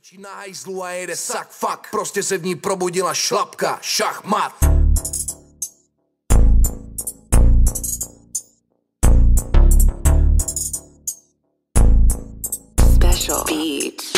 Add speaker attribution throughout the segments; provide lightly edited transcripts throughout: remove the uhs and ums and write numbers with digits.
Speaker 1: Brečí na hajzlu a jede sak fuck. Prostě se v ní probudila šlapka, šachmat.
Speaker 2: Special beats.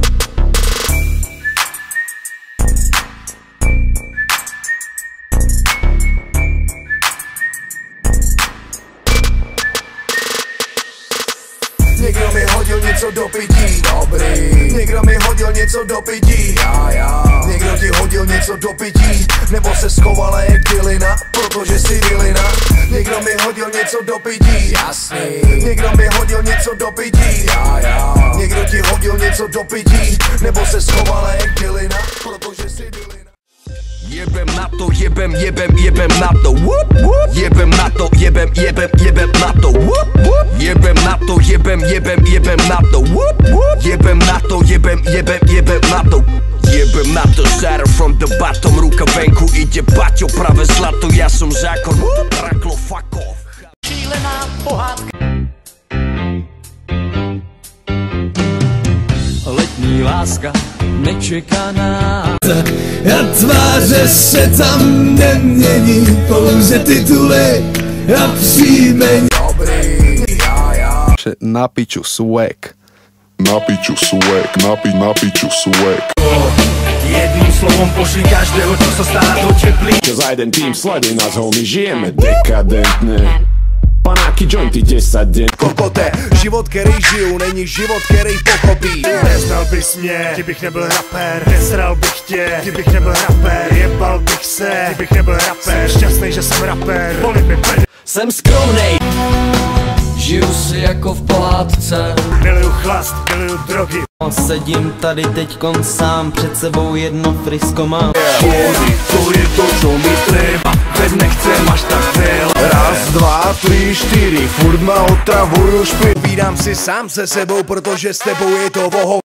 Speaker 1: Někdo mi hodil něco do pití, dobrý. Někdo mi hodil něco do pití, já. Někdo ti hodil něco do pití, nebo se schovala jak bylina, protože jsi bylina. Někdo mi hodil něco do pití, jasný. Někdo mi hodil něco do pití, já. Někdo ti hodil něco do pití, nebo se schovala jak bylina, protože jsi bylina.
Speaker 3: Jebem na to, jebem na to, whoop, whoop. Jebem na to, jebem na to, whoop, whoop. Jebem na to, jebem na to, whoop, whoop. Jebem na to, jebem na to. Jebem na to, starter from the bottom, ruka venku, ide baťo, pravé zlato, ja som zákon, raklo, fuck off.
Speaker 4: Šílená pohádka. Letní láska nečekaná.
Speaker 5: A tváře se tam nemění, pouze tituly a příjmení.
Speaker 1: Dobrý, já.
Speaker 6: Na piču swag.
Speaker 7: Na piču swag, na piču swag.
Speaker 4: Jedným slovom pošli každého, čo sa stará do čeplí.
Speaker 8: Čo za jeden tým sleduj nás, homie, žijeme dekadentne. Panáky, jointy 10 den.
Speaker 1: Kokote, život, který žiju, není život, který pochopí.
Speaker 4: Neznal bys mě, kdybych nebyl rapper. Nesral bych tě, kdybych nebyl rapper. Jebal bych se, kdybych nebyl rapper. Jsem šťastný, že jsem rapper. Volit mi pede. Jsem skromnej. Žiju si jako v pohádce. Miluju chlast, miluju drogy.
Speaker 9: Sedím tady teďkon sám, před sebou jedno frisko mám.
Speaker 4: To je to, čo mi treba. Veď nechcem až tak veľa.
Speaker 1: Raz, dva, tři, čtyři, furt ma otravuju špit. Vídám si sám se sebou, protože s tebou je to voho.